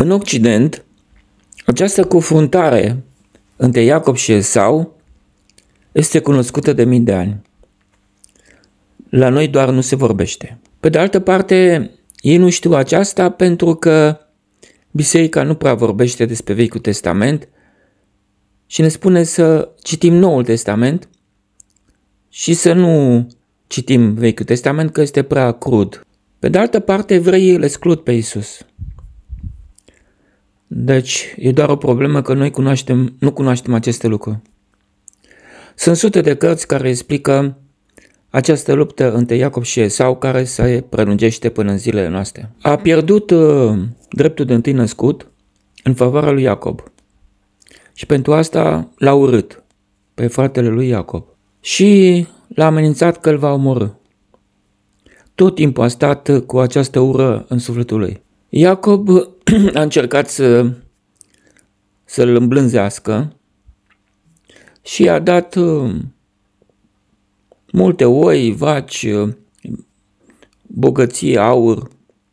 În Occident, această confruntare între Iacob și Esau este cunoscută de mii de ani. La noi doar nu se vorbește. Pe de altă parte, ei nu știu aceasta pentru că biserica nu prea vorbește despre Vechiul Testament și ne spune să citim Noul Testament și să nu citim Vechiul Testament că este prea crud. Pe de altă parte, evreii îl exclud pe Iisus. Deci, e doar o problemă că noi nu cunoaștem aceste lucruri. Sunt sute de cărți care explică această luptă între Iacob și Esau care se prelungește până în zilele noastre. A pierdut dreptul de întâi născut în favoarea lui Iacob și pentru asta l-a urât pe fratele lui Iacob și l-a amenințat că îl va omorî. Tot timpul a stat cu această ură în sufletul lui. Iacob a încercat să-l îmblânzească și a dat multe oi, vaci, bogăție, aur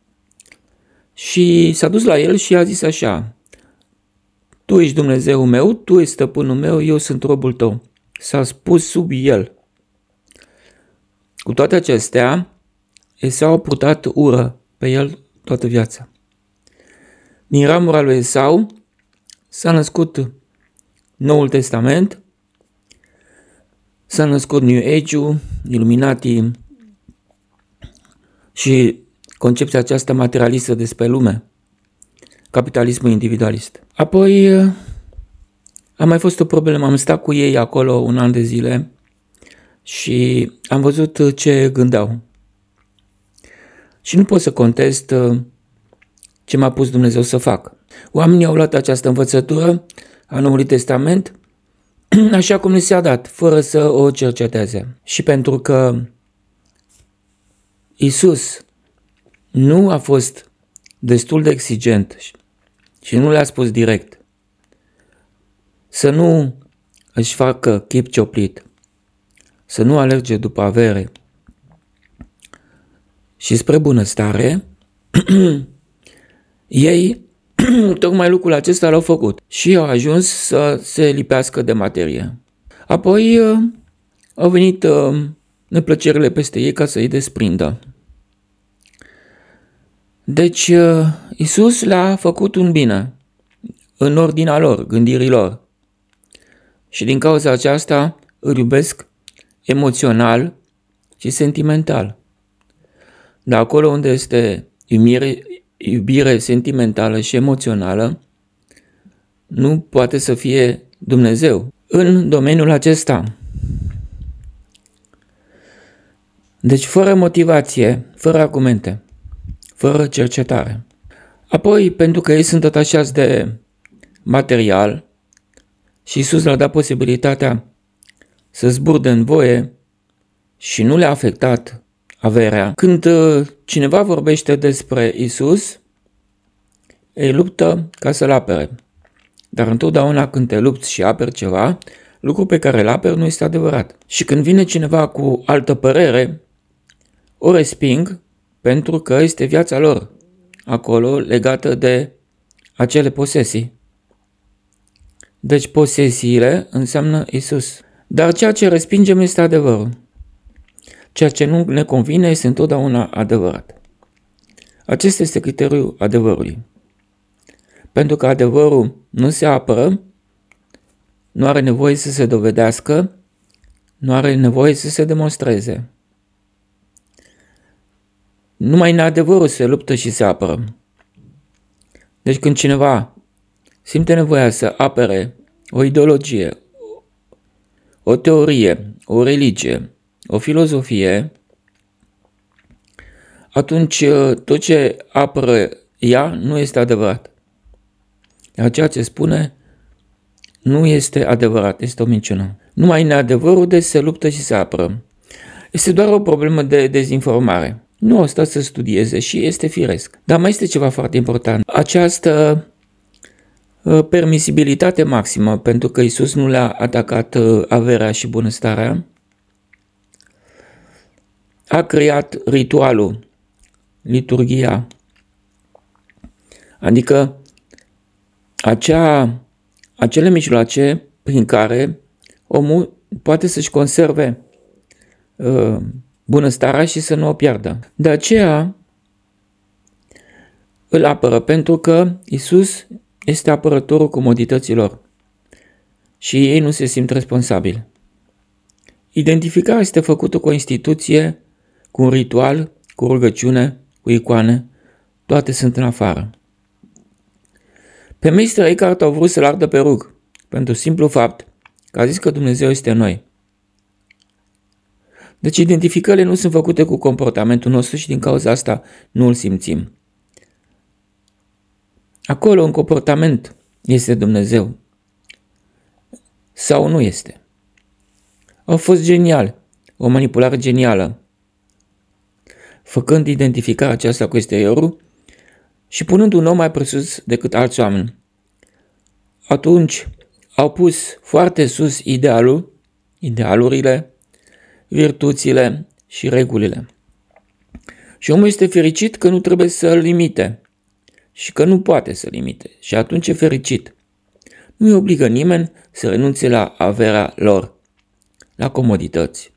și s-a dus la el și a zis așa: tu ești Dumnezeul meu, tu ești stăpânul meu, eu sunt robul tău. S-a spus sub el. Cu toate acestea, Esau a purtat ură pe el toată viața. Din ramura lui Esau s-a născut Noul Testament, s-a născut New Age-ul, Illuminati și concepția aceasta materialistă despre lume, capitalismul individualist. Apoi a mai fost o problemă, am stat cu ei acolo un an de zile și am văzut ce gândeau. Și nu pot să contest ce m-a pus Dumnezeu să fac. Oamenii au luat această învățătură a Noului Testament așa cum li s-a dat, fără să o cerceteze. Și pentru că Iisus nu a fost destul de exigent și nu le-a spus direct să nu își facă chip cioplit, să nu alerge după avere și spre bunăstare, ei tocmai lucrul acesta l-au făcut și au ajuns să se lipească de materie. Apoi au venit neplăcerile peste ei ca să îi desprindă. Deci Iisus le-a făcut un bine în ordinea lor, gândirii lor. Și din cauza aceasta îl iubesc emoțional și sentimental. Dar acolo unde este iubire sentimentală și emoțională, nu poate să fie Dumnezeu în domeniul acesta. Deci fără motivație, fără argumente, fără cercetare. Apoi, pentru că ei sunt atașați de material și Iisus le-a dat posibilitatea să zburde în voie și nu le-a afectat averea. Când cineva vorbește despre Iisus, ei luptă ca să-l apere. Dar întotdeauna când te lupți și aperi ceva, lucrul pe care îl aperi nu este adevărat. Și când vine cineva cu altă părere, o resping pentru că este viața lor acolo legată de acele posesii. Deci posesiile înseamnă Iisus. Dar ceea ce respingem este adevărul. Ceea ce nu ne convine este întotdeauna adevărat. Acesta este criteriul adevărului. Pentru că adevărul nu se apără, nu are nevoie să se dovedească, nu are nevoie să se demonstreze. Numai neadevărul se luptă și se apără. Deci când cineva simte nevoia să apere o ideologie, o teorie, o religie, o filozofie, atunci tot ce apără ea nu este adevărat. Iar ceea ce spune nu este adevărat, este o minciună. Numai neadevărul de se luptă și se apără. Este doar o problemă de dezinformare. Nu au stat să studieze și este firesc. Dar mai este ceva foarte important. Această permisibilitate maximă, pentru că Iisus nu le-a atacat averea și bunăstarea, a creat ritualul, liturghia. Adică acele mijloace prin care omul poate să-și conserve bunăstarea și să nu o piardă. De aceea îl apără, pentru că Iisus este apărătorul comodităților și ei nu se simt responsabili. Identificarea este făcută cu o instituție, cu un ritual, cu rugăciune, cu icoane, toate sunt în afară. Pe Meister Eckhart au vrut să-l ardă pe rug, pentru simplu fapt că a zis că Dumnezeu este în noi. Deci identificările nu sunt făcute cu comportamentul nostru și din cauza asta nu îl simțim. Acolo, în comportament, este Dumnezeu sau nu este. Au fost genial, o manipulare genială, făcând identificarea aceasta cu exteriorul și punând un om mai presus decât alți oameni. Atunci au pus foarte sus idealurile, virtuțile și regulile. Și omul este fericit că nu trebuie să-l limite și că nu poate să limite și atunci e fericit. Nu îi obligă nimeni să renunțe la averea lor, la comodități.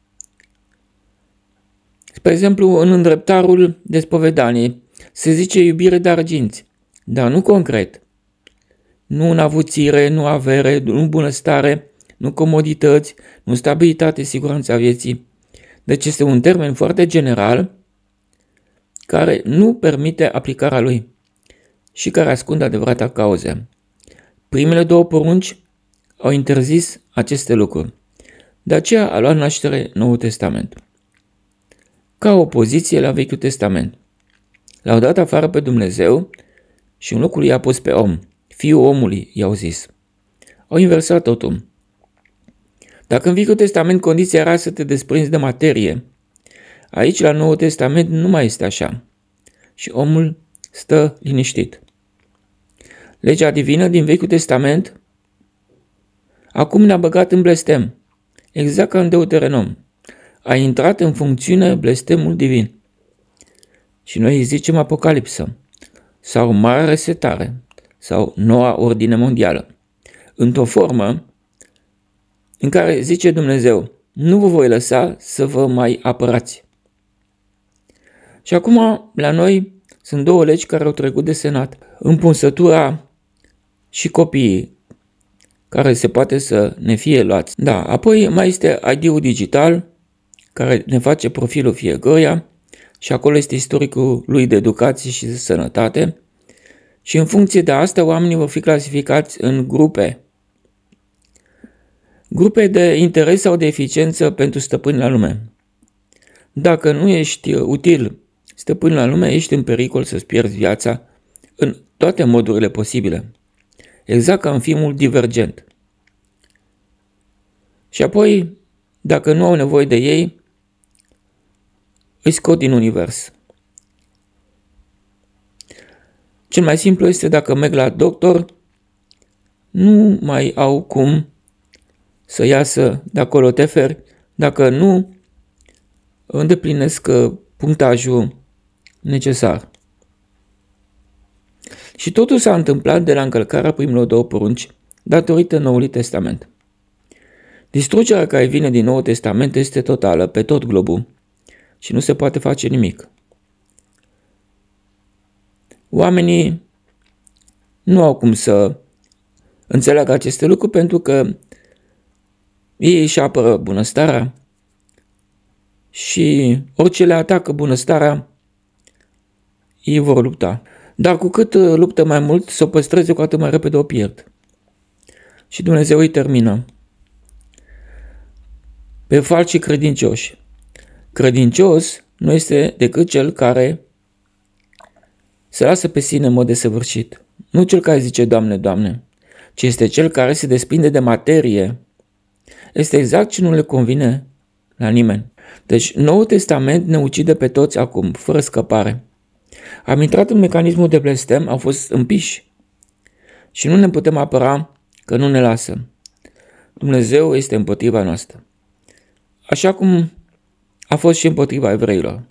Spre exemplu, în îndreptarul de spovedanie se zice iubire de arginți, dar nu concret. Nu în avuțire, nu avere, nu bunăstare, nu comodități, nu stabilitate, siguranța vieții. Deci este un termen foarte general care nu permite aplicarea lui și care ascunde adevărata cauze. Primele două porunci au interzis aceste lucruri. De aceea a luat naștere Noul Testament. Ca opoziție la Vechiul Testament. L-au dat afară pe Dumnezeu și în locul i-a pus pe om. Fiul omului, i-au zis. Au inversat totul. Dacă în Vechiul Testament condiția era să te desprinzi de materie, aici la Noul Testament nu mai este așa. Și omul stă liniștit. Legea divină din Vechiul Testament acum ne-a băgat în blestem, exact ca în Deuteronom. A intrat în funcțiune blestemul divin. Și noi îi zicem Apocalipsă, sau Marea Resetare, sau Noua Ordine Mondială, într-o formă în care zice Dumnezeu, nu vă voi lăsa să vă mai apărați. Și acum, la noi, sunt două legi care au trecut de Senat. Împunsătura și copiii, care se poate să ne fie luați. Da, apoi mai este ID-ul digital, care ne face profilul fiecăruia și acolo este istoricul lui de educație și de sănătate. Și în funcție de asta, oamenii vor fi clasificați în grupe. Grupe de interes sau de eficiență pentru stăpâni la lume. Dacă nu ești util stăpân la lume, ești în pericol să-ți pierzi viața în toate modurile posibile. Exact ca în filmul Divergent. Și apoi, dacă nu au nevoie de ei, îi scot din univers. Cel mai simplu este dacă merg la doctor, nu mai au cum să iasă de acolo teferi dacă nu îndeplinesc punctajul necesar. Și totul s-a întâmplat de la încălcarea primelor două porunci datorită Noului Testament. Distrugerea care vine din Noul Testament este totală pe tot globul și nu se poate face nimic. Oamenii nu au cum să înțeleagă aceste lucruri pentru că ei își apără bunăstarea și orice le atacă bunăstarea, ei vor lupta. Dar cu cât luptă mai mult, să o păstreze, cu atât mai repede o pierd. Și Dumnezeu îi termină. Pe falși credincioși. Credincios nu este decât cel care se lasă pe sine în mod desăvârșit. Nu cel care zice Doamne, Doamne, ci este cel care se desprinde de materie. Este exact ce nu le convine la nimeni. Deci Noul Testament ne ucide pe toți acum, fără scăpare. Am intrat în mecanismul de blestem, au fost împiși și nu ne putem apăra că nu ne lasă. Dumnezeu este împotriva noastră. Așa cum a fost și împotriva evreilor.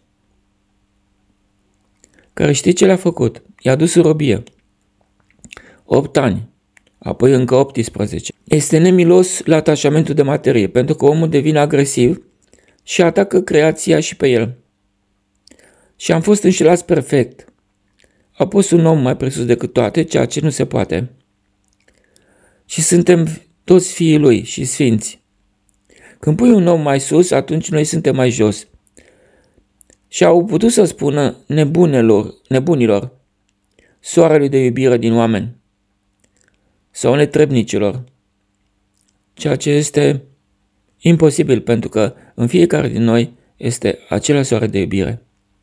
Care știi ce le-a făcut? I-a dus în robie. 8 ani. Apoi încă 18. Este nemilos la atașamentul de materie, pentru că omul devine agresiv și atacă creația și pe el. Și am fost înșelați perfect. A pus un om mai presus decât toate, ceea ce nu se poate. Și suntem toți fiii lui și sfinți. Când pui un om mai sus, atunci noi suntem mai jos. Și au putut să spună nebunilor, soarelui de iubire din oameni sau netrebnicilor, ceea ce este imposibil, pentru că în fiecare din noi este acela soare de iubire.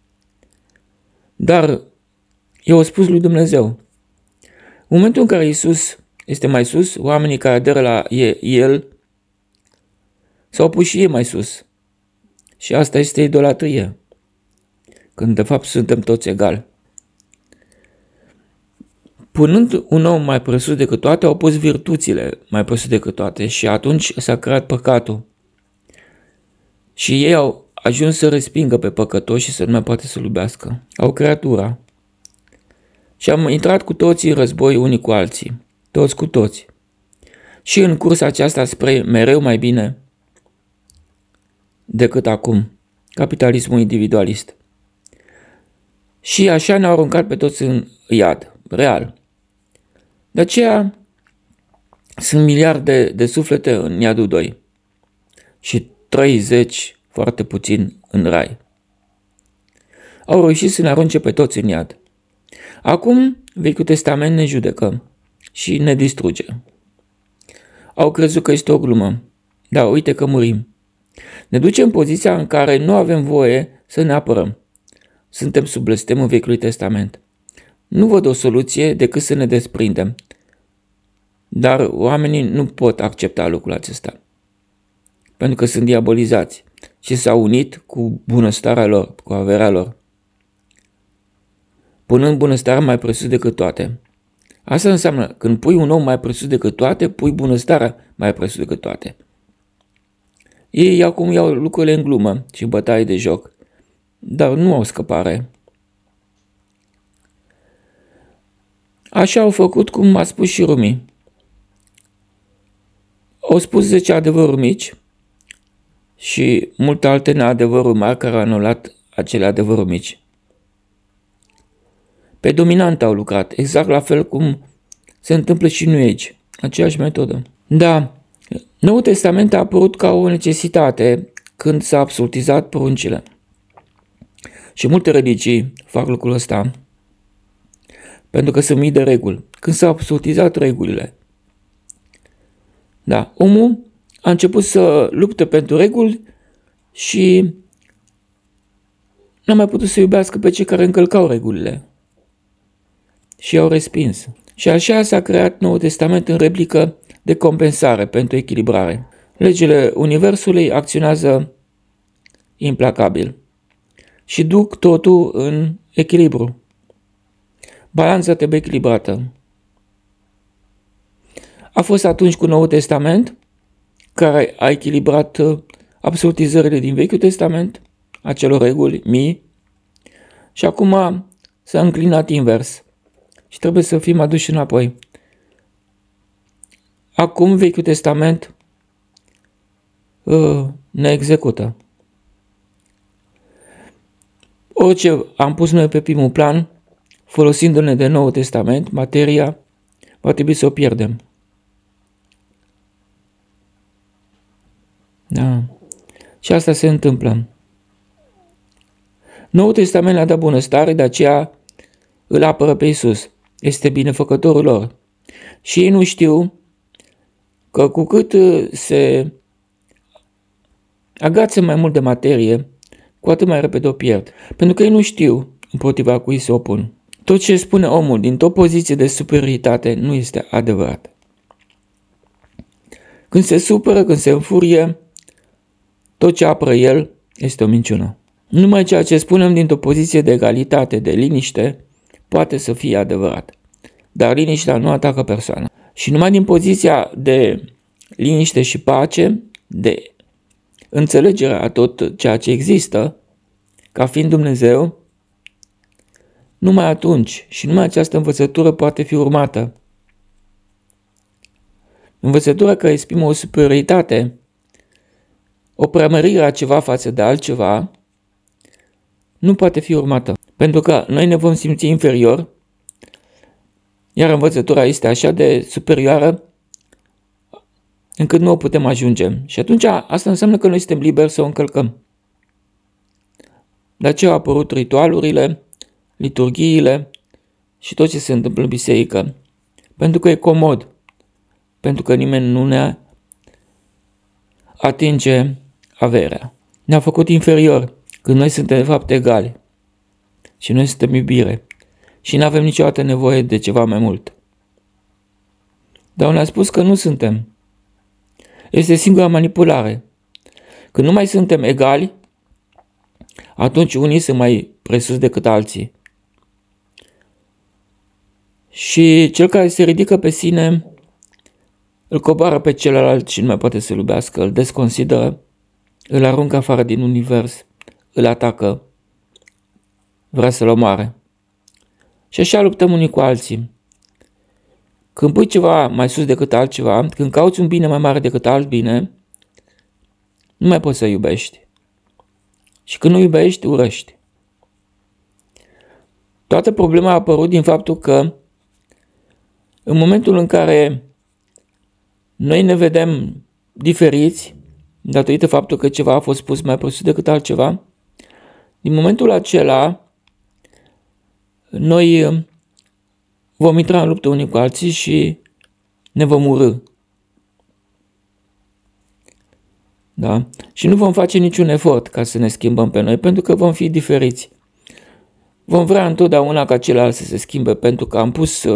Dar eu au spus lui Dumnezeu, în momentul în care Iisus este mai sus, oamenii care aderă la El s-au pus și ei mai sus. Și asta este idolatrie, când de fapt suntem toți egali. Punând un om mai presus decât toate, au pus virtuțile mai presus decât toate și atunci s-a creat păcatul. Și ei au ajuns să respingă pe păcătoși și să nu mai poate să-L iubească. Au creat ura. Și am intrat cu toții în război unii cu alții. Toți cu toți. Și în cursa aceasta spre mereu mai bine decât acum. Capitalismul individualist. Și așa ne-au aruncat pe toți în iad. Real. De aceea sunt miliarde de suflete în iadul 2 și 30 foarte puțin în rai. Au reușit să ne arunce pe toți în iad. Acum Vechiul Testament ne judecă și ne distruge. Au crezut că este o glumă. Da, uite că murim. Ne ducem în poziția în care nu avem voie să ne apărăm. Suntem sub blestemul Vechiului Testament. Nu văd o soluție decât să ne desprindem. Dar oamenii nu pot accepta lucrul acesta. Pentru că sunt diabolizați și s-au unit cu bunăstarea lor, cu averea lor. Punând bunăstarea mai presus decât toate. Asta înseamnă, când pui un om mai presus decât toate, pui bunăstarea mai presus decât toate. Ei acum iau lucrurile în glumă și bătaie de joc, dar nu au scăpare. Așa au făcut cum a spus și Rumi. Au spus 10 adevăruri mici și multe alte neadevăruri mari care au anulat acele adevăruri mici. Pe dominant au lucrat, exact la fel cum se întâmplă și New Age, aceeași metodă. Da, Noul Testament a apărut ca o necesitate când s-a absolutizat poruncile. Și multe religii fac lucrul ăsta pentru că sunt mii de reguli. Când s-au absolutizat regulile, da, omul a început să lupte pentru reguli și n-a mai putut să iubească pe cei care încălcau regulile și i-au respins. Și așa s-a creat Noul Testament în replică de compensare pentru echilibrare. Legile Universului acționează implacabil și duc totul în echilibru. Balanța trebuie echilibrată. A fost atunci cu Noul Testament, care a echilibrat absolutizările din Vechiul Testament, acelor reguli mii, și acum s-a înclinat invers și trebuie să fim aduși înapoi. Acum Vechiul Testament ne execută. Orice am pus noi pe primul plan, folosindu-ne de Noul Testament, materia, va trebui să o pierdem. Da. Și asta se întâmplă. Noul Testament le-a dat bunăstare, de aceea îl apără pe Iisus. Este binefăcătorul lor. Și ei nu știu că cu cât se agață mai mult de materie, cu atât mai repede o pierd. Pentru că ei nu știu împotriva cui se opun. Tot ce spune omul dintr-o poziție de superioritate nu este adevărat. Când se supără, când se înfurie, tot ce apără el este o minciună. Numai ceea ce spunem dintr-o poziție de egalitate, de liniște, poate să fie adevărat. Dar liniștea nu atacă persoana. Și numai din poziția de liniște și pace, de înțelegere a tot ceea ce există, ca fiind Dumnezeu, numai atunci și numai această învățătură poate fi urmată. Învățătura care exprimă o superioritate, o preamărire a ceva față de altceva, nu poate fi urmată. Pentru că noi ne vom simți inferior, iar învățătura este așa de superioară încât nu o putem ajunge. Și atunci asta înseamnă că noi suntem liberi să o încălcăm. De aceea au apărut ritualurile, liturghiile și tot ce se întâmplă în biserică. Pentru că e comod. Pentru că nimeni nu ne atinge averea. Ne-a făcut inferior când noi suntem de fapt egali. Și noi suntem iubire. Și nu avem niciodată nevoie de ceva mai mult. Dar ne-a spus că nu suntem. Este singura manipulare. Când nu mai suntem egali, atunci unii sunt mai presus decât alții. Și cel care se ridică pe sine îl coboară pe celălalt și nu mai poate să-l iubească, îl desconsideră, îl aruncă afară din univers, îl atacă, vrea să-l omoare. Și așa luptăm unii cu alții. Când pui ceva mai sus decât altceva, când cauți un bine mai mare decât alt bine, nu mai poți să iubești. Și când nu iubești, urăști. Toată problema a apărut din faptul că în momentul în care noi ne vedem diferiți, datorită faptul că ceva a fost pus mai presus decât altceva, din momentul acela noi vom intra în luptă unii cu alții și ne vom urâ. Da? Și nu vom face niciun efort ca să ne schimbăm pe noi, pentru că vom fi diferiți. Vom vrea întotdeauna ca celălalt să se schimbe, pentru că am pus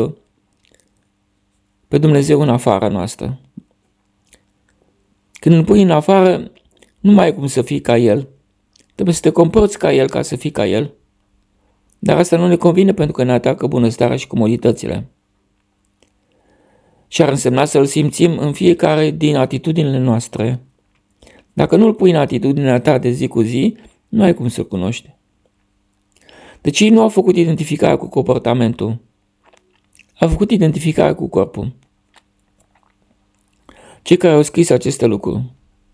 pe Dumnezeu în afara noastră. Când îl pui în afară, nu mai ai cum să fii ca El. Trebuie să te comporți ca El ca să fii ca El. Dar asta nu ne convine pentru că ne atacă bunăstarea și comoditățile. Și ar însemna să-L simțim în fiecare din atitudinile noastre. Dacă nu-L pui în atitudinea ta de zi cu zi, nu ai cum să-L cunoști. Deci ei nu au făcut identificarea cu comportamentul. Au făcut identificarea cu corpul. Cei care au scris aceste lucruri.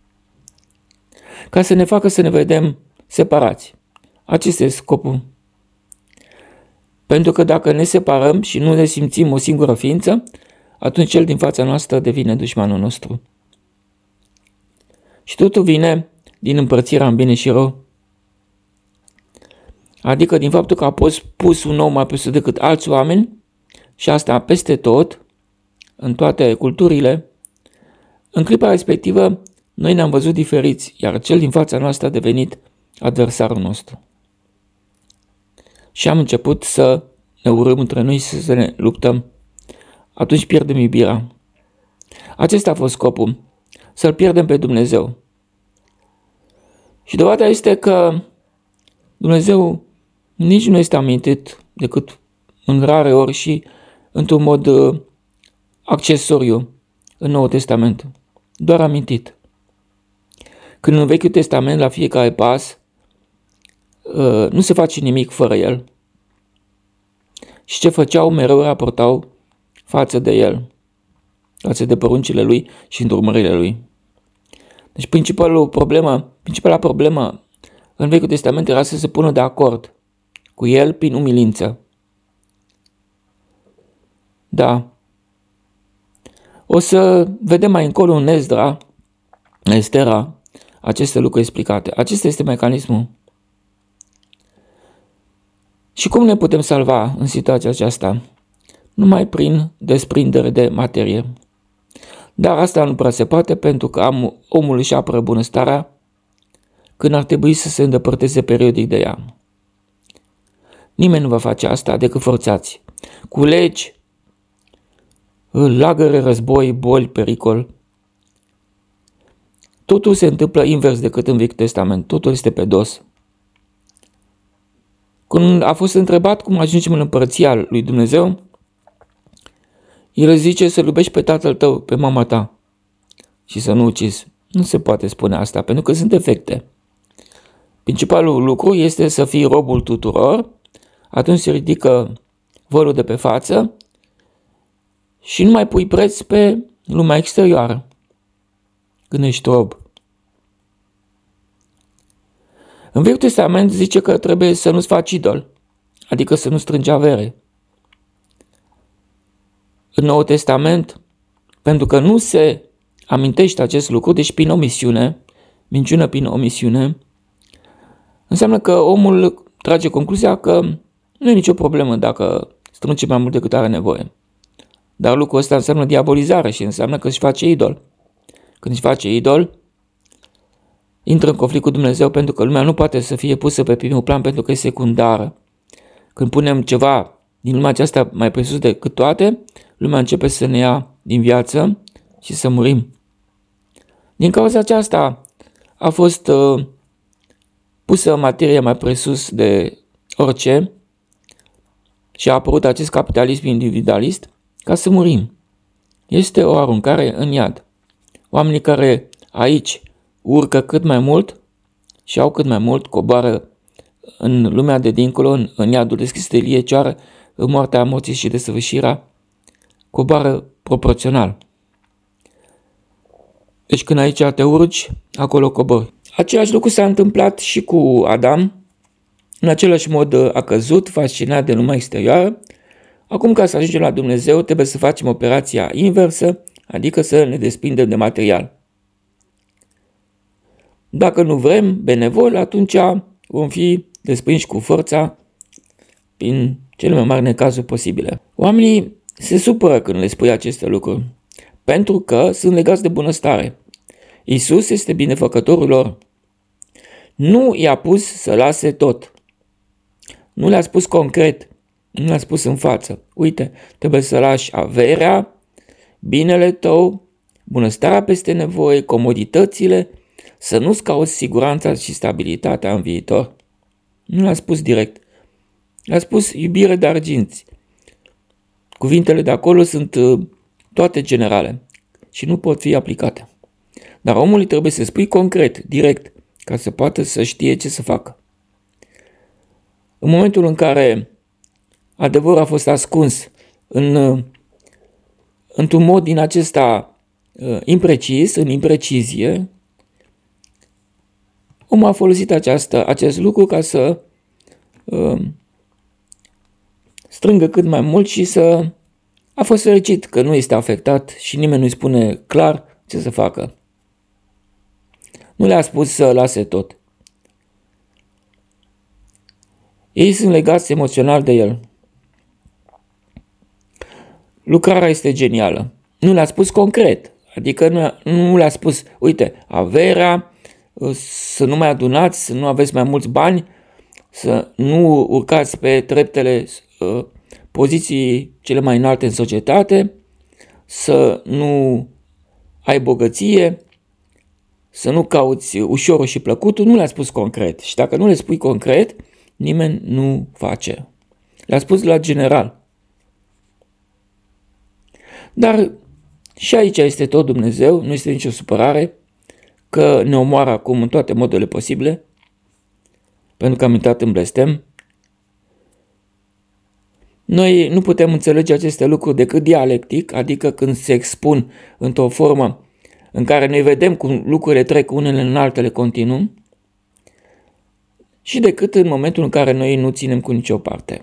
Ca să ne facă să ne vedem separați. Acesta este scopul. Pentru că dacă ne separăm și nu ne simțim o singură ființă, atunci cel din fața noastră devine dușmanul nostru. Și totul vine din împărțirea în bine și rău. Adică din faptul că a fost pus un om mai presus decât alți oameni și asta peste tot, în toate culturile, în clipa respectivă noi ne-am văzut diferiți, iar cel din fața noastră a devenit adversarul nostru. Și am început să ne urâm între noi și să ne luptăm. Atunci pierdem iubirea. Acesta a fost scopul, să-L pierdem pe Dumnezeu. Și dovada este că Dumnezeu nici nu este amintit decât în rare ori și într-un mod accesoriu în Noul Testament. Doar amintit. Când în Vechiul Testament, la fiecare pas, nu se face nimic fără El. Și ce făceau, mereu raportau față de El, față de poruncile Lui și îndrumările Lui. Deci principala problemă în Vechiul Testament era să se pună de acord cu El prin umilință. Da. O să vedem mai încolo în Estera, aceste lucruri explicate. Acesta este mecanismul. Și cum ne putem salva în situația aceasta? Numai prin desprindere de materie. Dar asta nu prea se poate pentru că omul își apără bunăstarea când ar trebui să se îndepărteze periodic de ea. Nimeni nu va face asta decât forțați. Cu legi, lagăre, război, boli, pericol. Totul se întâmplă invers decât în Vechiul Testament. Totul este pe dos. Când a fost întrebat cum ajungem în împărăția lui Dumnezeu, El zice să iubești pe tatăl tău, pe mama ta și să nu ucizi. Nu se poate spune asta, pentru că sunt defecte. Principalul lucru este să fii robul tuturor, atunci se ridică vărul de pe față și nu mai pui preț pe lumea exterioară, când ești rob. În Vechiul Testament zice că trebuie să nu-ți faci idol, adică să nu strângi avere. În Noul Testament, pentru că nu se amintește acest lucru, deci prin omisiune, minciună prin omisiune, înseamnă că omul trage concluzia că nu e nicio problemă dacă strânge mai mult decât are nevoie. Dar lucrul ăsta înseamnă diabolizare și înseamnă că își face idol. Când își face idol, intră în conflict cu Dumnezeu pentru că lumea nu poate să fie pusă pe primul plan pentru că e secundară. Când punem ceva din lumea aceasta mai presus decât toate, lumea începe să ne ia din viață și să murim. Din cauza aceasta a fost pusă materia mai presus de orice și a apărut acest capitalism individualist ca să murim. Este o aruncare în iad. Oamenii care aici urcă cât mai mult și au cât mai mult, coboară în lumea de dincolo, în iadul deschis de Ilie, ceară în moartea morții și desăvârșirea, coboară proporțional. Deci când aici te urci, acolo cobori. Același lucru s-a întâmplat și cu Adam. În același mod a căzut, fascinat de lumea exterioară. Acum, ca să ajungem la Dumnezeu, trebuie să facem operația inversă, adică să ne desprindem de material. Dacă nu vrem, benevol, atunci vom fi desprinși cu forța prin cele mai mari necazuri posibile. Oamenii se supără când le spui aceste lucruri, pentru că sunt legați de bunăstare. Iisus este binefăcătorul lor. Nu i-a pus să lase tot. Nu le-a spus concret, nu le-a spus în față. Uite, trebuie să lași averea, binele tău, bunăstarea peste nevoie, comoditățile, să nu-ți cauți siguranța și stabilitatea în viitor. Nu le-a spus direct. Le-a spus iubire de arginți. Cuvintele de acolo sunt toate generale și nu pot fi aplicate. Dar omului trebuie să spui concret, direct, ca să poată să știe ce să facă. În momentul în care adevărul a fost ascuns într-un mod din acesta imprecis, în imprecizie, omul a folosit acest lucru ca să strângă cât mai mult și a fost fericit că nu este afectat și nimeni nu-i spune clar ce să facă. Nu le-a spus să lase tot. Ei sunt legați emoțional de el. Lucrarea este genială. Nu le-a spus concret. Adică nu le-a spus, uite, averea, să nu mai adunați, să nu aveți mai mulți bani, să nu urcați pe treptele poziții cele mai înalte în societate, să nu ai bogăție, să nu cauți ușorul și plăcutul. Nu le-a spus concret. Și dacă nu le spui concret, nimeni nu face. Le-a spus la general. Dar și aici este tot Dumnezeu, nu este nicio supărare că ne omoară acum în toate modurile posibile, pentru că am intrat în blestem. Noi nu putem înțelege aceste lucruri decât dialectic, adică când se expun într-o formă în care noi vedem cum lucrurile trec unele în altele continuu, și decât în momentul în care noi nu ținem cu nicio parte.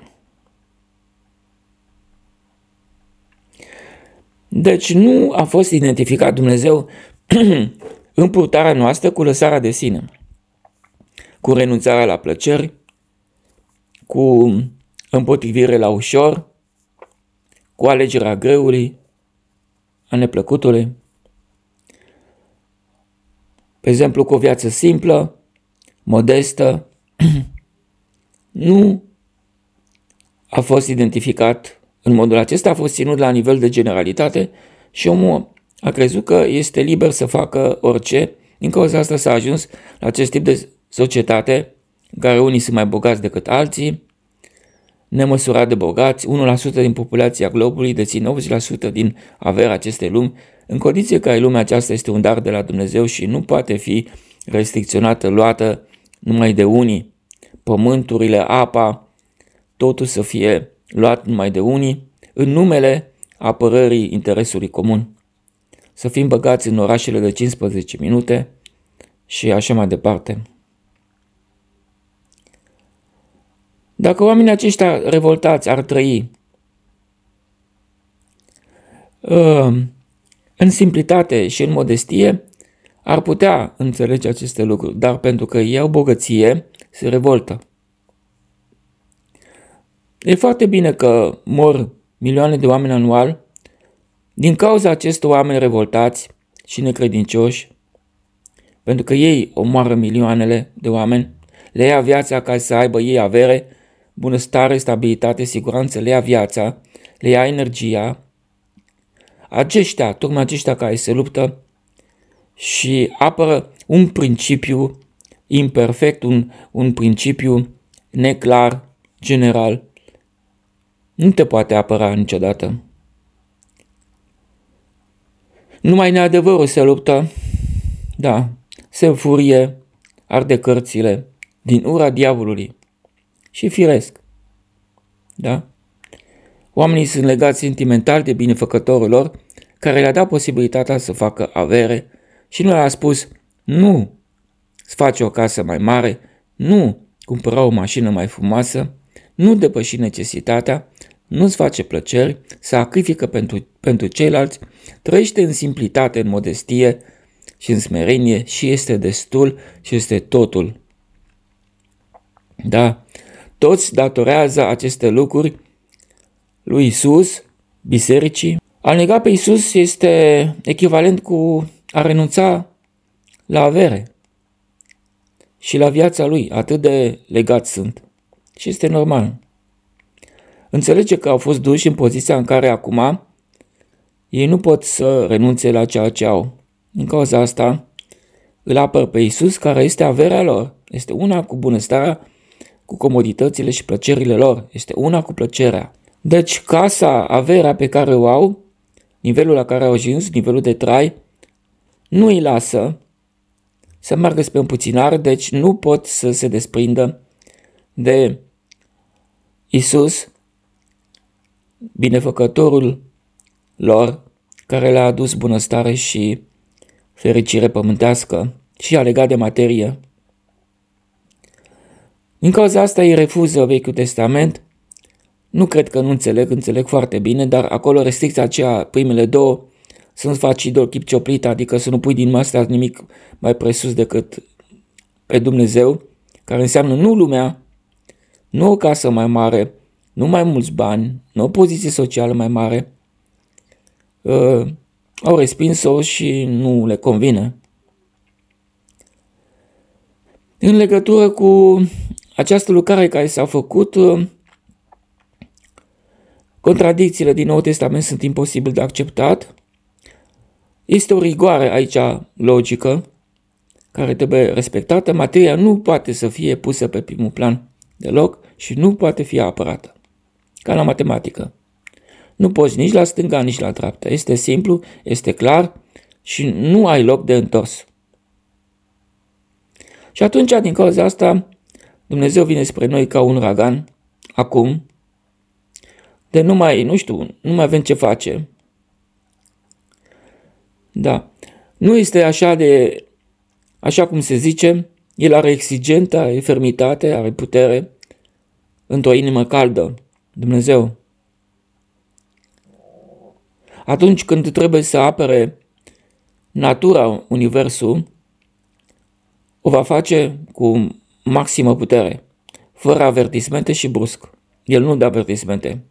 Deci nu a fost identificat Dumnezeu în purtarea noastră cu lăsarea de sine, cu renunțarea la plăceri, cu împotrivire la ușor, cu alegerea greului, a neplăcutului. Pe exemplu, cu o viață simplă, modestă, nu a fost identificat în modul acesta, a fost ținut la nivel de generalitate și omul a crezut că este liber să facă orice. Din cauza asta s-a ajuns la acest tip de societate în care unii sunt mai bogați decât alții, nemăsurat de bogați, 1% din populația globului deține 80% din averea acestei lumi, în condiție că lumea aceasta este un dar de la Dumnezeu și nu poate fi restricționată, luată numai de unii. Pământurile, apa, totul să fie luat numai de unii, în numele apărării interesului comun. să fim băgați în orașele de 15 minute și așa mai departe. Dacă oamenii aceștia revoltați ar trăi în simplitate și în modestie, ar putea înțelege aceste lucruri, dar pentru că ei au bogăție, se revoltă. E foarte bine că mor milioane de oameni anual din cauza acestor oameni revoltați și necredincioși, pentru că ei omoară milioanele de oameni, le ia viața ca să aibă ei avere, bunăstare, stabilitate, siguranță, le ia viața, le ia energia. Tocmai aceștia care se luptă și apără un principiu imperfect, un principiu neclar, general, nu te poate apăra niciodată. Numai neadevărul se luptă, da, se înfurie, arde cărțile din ura diavolului și firesc, da? Oamenii sunt legați sentimental de binefăcătorul lor, care le-a dat posibilitatea să facă avere și nu le-a spus, nu îți face o casă mai mare, nu cumpăra o mașină mai frumoasă, nu depăși necesitatea, nu-ți face plăceri, sacrifică pentru ceilalți, trăiește în simplitate, în modestie și în smerenie și este destul și este totul. Da, toți datorează aceste lucruri lui Isus, bisericii. A nega pe Isus este echivalent cu a renunța la avere și la viața lui, atât de legați sunt. Și este normal. Înțelege că au fost duși în poziția în care acum ei nu pot să renunțe la ceea ce au. Din cauza asta îl apăr pe Isus, care este averea lor. Este una cu bunăstarea, cu comoditățile și plăcerile lor. Este una cu plăcerea. Deci casa, averea pe care o au, nivelul la care au ajuns, nivelul de trai, nu îi lasă să meargă spre împuținare, deci nu pot să se desprindă de Isus, binefăcătorul lor, care le-a adus bunăstare și fericire pământească și a legat de materie. Din cauza asta îi refuză Vechiul Testament. Nu cred că nu înțeleg foarte bine, dar acolo restricția aceea, primele două, să nu faci idol chip cioplit, adică să nu pui din astea nimic mai presus decât pe Dumnezeu, care înseamnă nu lumea, nu o casă mai mare, nu mai mulți bani, nu o poziție socială mai mare. Au respins-o și nu le convine. În legătură cu această lucrare care s-a făcut, contradicțiile din Noul Testament sunt imposibil de acceptat. Este o rigoare aici logică care trebuie respectată. Materia nu poate să fie pusă pe primul plan deloc și nu poate fi apărată. Ca la matematică. Nu poți nici la stânga, nici la dreapta. Este simplu, este clar și nu ai loc de întors. Și atunci, din cauza asta, Dumnezeu vine spre noi ca un uragan, acum, de nu mai avem ce face. Da. Nu este așa cum se zice, el are exigentă, are fermitate, are putere, într-o inimă caldă, Dumnezeu. Atunci când trebuie să apere natura, universul, o va face cu maximă putere, fără avertismente și brusc. El nu dă avertismente.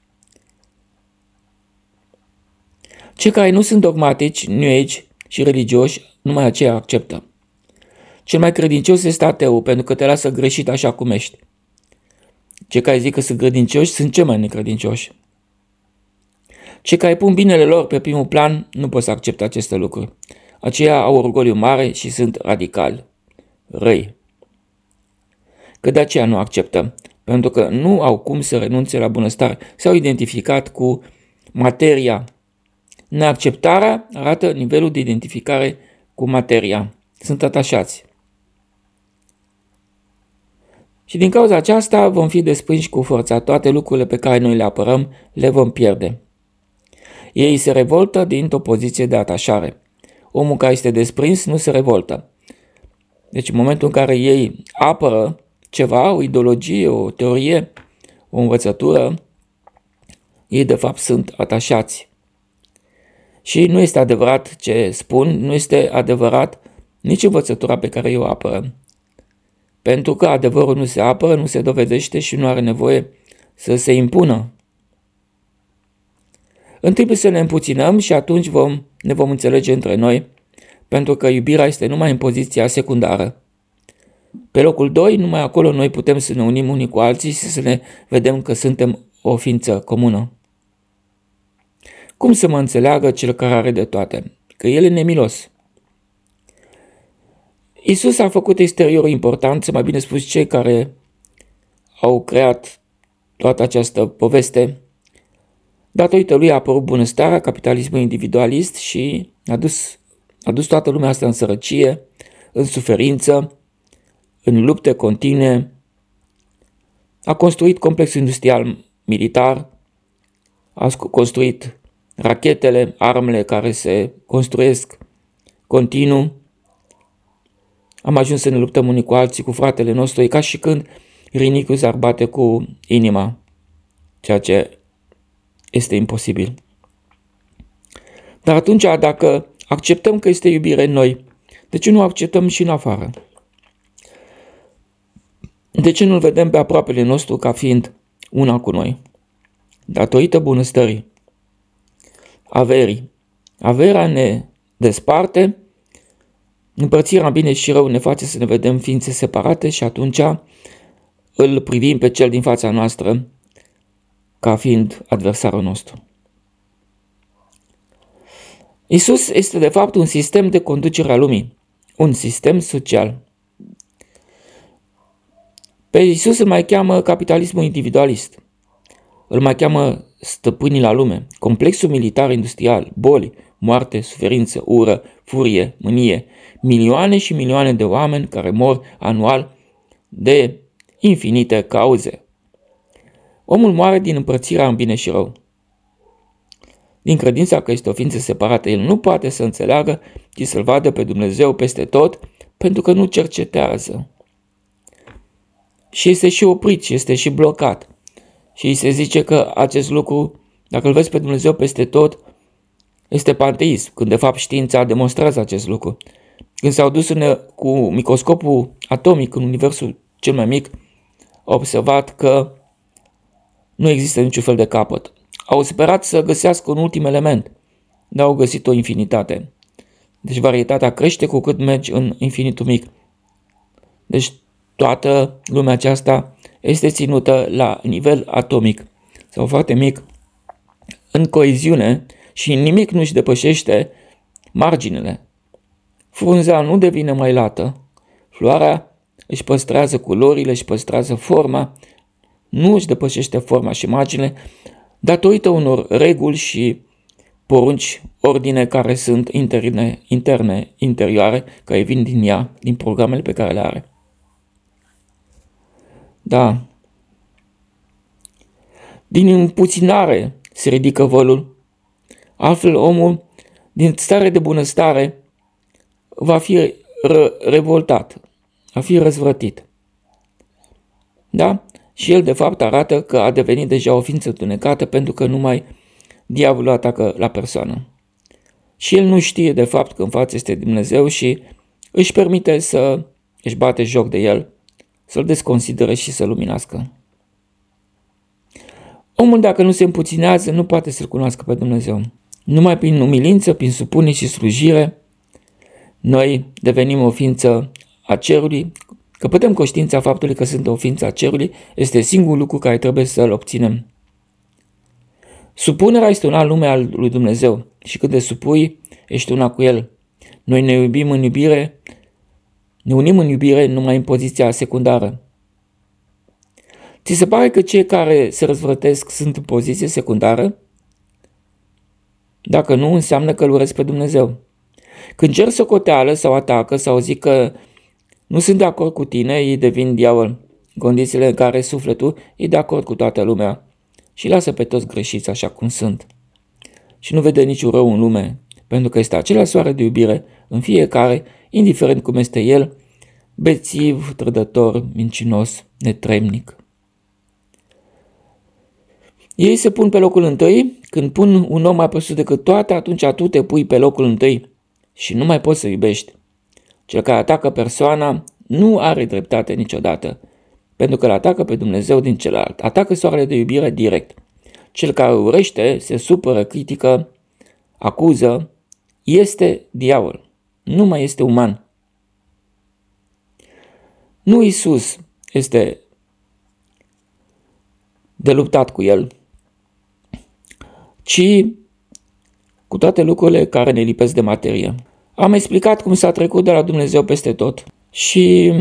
Cei care nu sunt dogmatici, New Age și religioși, numai aceia acceptă. Cel mai credincios este ateul, pentru că te lasă greșit așa cum ești. Cei care zic că sunt credincioși sunt cei mai necredincioși. Cei care pun binele lor pe primul plan nu pot să accepte aceste lucruri. Aceia au orgoliu mare și sunt radicali, răi. Că de aceea nu acceptă, pentru că nu au cum să renunțe la bunăstare. S-au identificat cu materia. Neacceptarea arată nivelul de identificare cu materia. Sunt atașați. Și din cauza aceasta vom fi desprinși cu forța. Toate lucrurile pe care noi le apărăm le vom pierde. Ei se revoltă dintr-o poziție de atașare. Omul care este desprins nu se revoltă. Deci în momentul în care ei apără ceva, o ideologie, o teorie, o învățătură, ei de fapt sunt atașați. Și nu este adevărat ce spun, nu este adevărat nici învățătura pe care eu apără. Pentru că adevărul nu se apără, nu se dovedește și nu are nevoie să se impună. Întâi să ne împuținăm și atunci ne vom înțelege între noi, pentru că iubirea este numai în poziția secundară. Pe locul 2, numai acolo noi putem să ne unim unii cu alții și să ne vedem că suntem o ființă comună. Cum să mă înțeleagă cel care are de toate? Că el e nemilos. Iisus a făcut exteriorul important, mai bine spus cei care au creat toată această poveste. Datorită lui a apărut bunăstarea, capitalismul individualist și a dus toată lumea asta în sărăcie, în suferință, în lupte continue. A construit complexul industrial militar, a construit rachetele, armele care se construiesc continuu. Am ajuns să ne luptăm unii cu alții, cu fratele nostru, e ca și când rinicul s-ar bate cu inima, ceea ce este imposibil. Dar atunci, dacă acceptăm că este iubire în noi, de ce nu acceptăm și în afară? De ce nu-l vedem pe aproapele nostru ca fiind una cu noi? Datorită bunăstării, averii. Averea ne desparte, împărțirea în bine și rău ne face să ne vedem ființe separate și atunci îl privim pe cel din fața noastră ca fiind adversarul nostru. Iisus este de fapt un sistem de conducere a lumii, un sistem social. Pe Iisus îl mai cheamă capitalismul individualist, îl mai cheamă stăpânii la lume, complexul militar-industrial, boli, moarte, suferință, ură, furie, mânie, milioane și milioane de oameni care mor anual de infinite cauze. Omul moare din împărțirea în bine și rău. Din credința că este o ființă separată, el nu poate să înțeleagă, ci să-L vadă pe Dumnezeu peste tot, pentru că nu cercetează. Și este și oprit și este și blocat. Și îi se zice că acest lucru, dacă îl vezi pe Dumnezeu peste tot, este panteism, când de fapt știința demonstrează acest lucru. Când s-au dus cu microscopul atomic în universul cel mai mic, au observat că nu există niciun fel de capăt. Au sperat să găsească un ultim element, dar au găsit o infinitate. Deci varietatea crește cu cât mergi în infinitul mic. Deci toată lumea aceasta este ținută la nivel atomic sau foarte mic, în coeziune și nimic nu își depășește marginile. Frunza nu devine mai lată, floarea își păstrează culorile, își păstrează forma, nu își depășește forma și marginile, datorită unor reguli și porunci, ordine care sunt interne, interioare, care vin din ea, din programele pe care le are. Da. Din împuținare se ridică vălul, altfel omul, din stare de bunăstare, va fi revoltat, va fi răzvrătit. Da? Și el de fapt arată că a devenit deja o ființă tunecată pentru că numai diavolul atacă la persoană. Și el nu știe de fapt că în față este Dumnezeu și își permite să își bate joc de el, să-l desconsidere și să-l luminească. Omul, dacă nu se împuținează, nu poate să-L cunoască pe Dumnezeu. Numai prin umilință, prin supunere și slujire, noi devenim o ființă a cerului. Că putem conștiința faptului că sunt o ființă a cerului este singurul lucru care trebuie să-l obținem. Supunerea este un alt nume al lui Dumnezeu și când te supui, ești una cu El. Noi ne iubim în iubire, ne unim în iubire numai în poziția secundară. Ți se pare că cei care se răzvrătesc sunt în poziție secundară? Dacă nu, înseamnă că îl urăsc pe Dumnezeu. Când cer socoteală sau atacă sau zic că nu sunt de acord cu tine, ei devin diavol. În condițiile în care sufletul e de acord cu toată lumea și lasă pe toți greșiți așa cum sunt. și nu vede niciun rău în lume, pentru că este același soare de iubire în fiecare, indiferent cum este el, bețiv, trădător, mincinos, netremnic. Ei se pun pe locul întâi. Când pun un om mai presus decât toate, atunci tu te pui pe locul întâi și nu mai poți să iubești. Cel care atacă persoana nu are dreptate niciodată, pentru că îl atacă pe Dumnezeu din celălalt. Atacă soarele de iubire direct. Cel care urăște, se supără, critică, acuză, este diavol. Nu mai este uman. Nu Iisus este de luptat cu el, ci cu toate lucrurile care ne lipesc de materie. Am explicat cum s-a trecut de la Dumnezeu peste tot și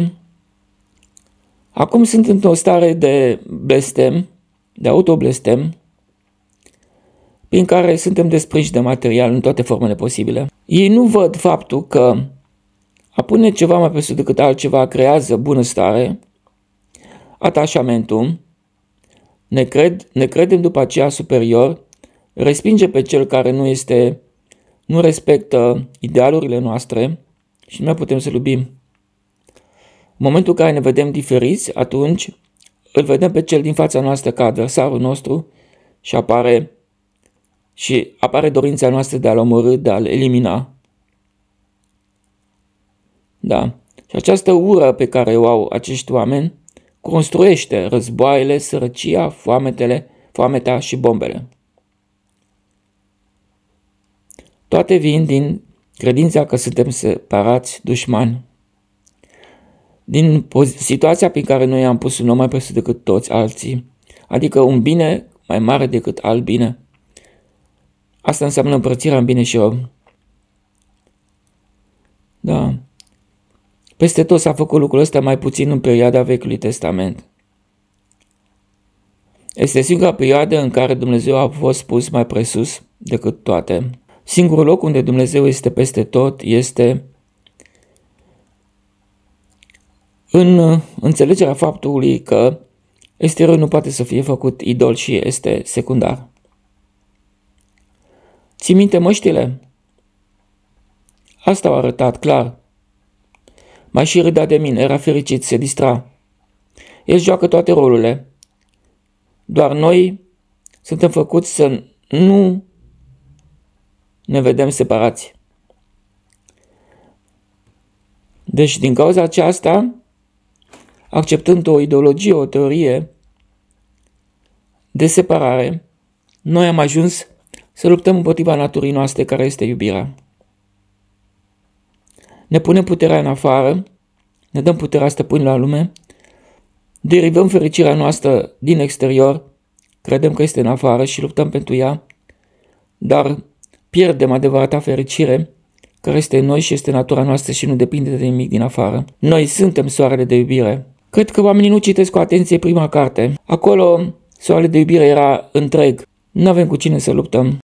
acum sunt într-o stare de blestem, de autoblestem, prin care suntem desprinși de material în toate formele posibile. Ei nu văd faptul că a pune ceva mai presus decât altceva creează bunăstare, atașamentul, ne credem după aceea superior, respinge pe cel care nu respectă idealurile noastre și nu mai putem să-l iubim. În momentul în care ne vedem diferiți, atunci îl vedem pe cel din fața noastră ca adversarul nostru și apare dorința noastră de a-l omorî, de a-l elimina. Da. Și această ură pe care o au acești oameni construiește războaiele, sărăcia, foametea și bombele. Toate vin din credința că suntem separați, dușmani. Din situația prin care noi am pus un om mai presus decât toți alții, adică un bine mai mare decât alt bine. Asta înseamnă împărțirea în bine și rău. Da. Peste tot s-a făcut lucrul ăsta, mai puțin în perioada Vechiului Testament. Este singura perioadă în care Dumnezeu a fost pus mai presus decât toate. Singurul loc unde Dumnezeu este peste tot este în înțelegerea faptului că exteriorul nu poate să fie făcut idol și este secundar. Ții minte măștile? Asta au arătat clar. Mai și râdea de mine, era fericit, se distra. El joacă toate rolurile. Doar noi suntem făcuți să nu ne vedem separați. Deci, din cauza aceasta, acceptând o ideologie, o teorie de separare, noi am ajuns să luptăm împotriva naturii noastre, care este iubirea. Ne punem puterea în afară, ne dăm puterea stăpâni la lume, derivăm fericirea noastră din exterior, credem că este în afară și luptăm pentru ea, dar pierdem adevărata fericire care este în noi și este natura noastră și nu depinde de nimic din afară. Noi suntem soarele de iubire. Cred că oamenii nu citesc cu atenție prima carte. Acolo soarele de iubire era întreg. Nu avem cu cine să luptăm.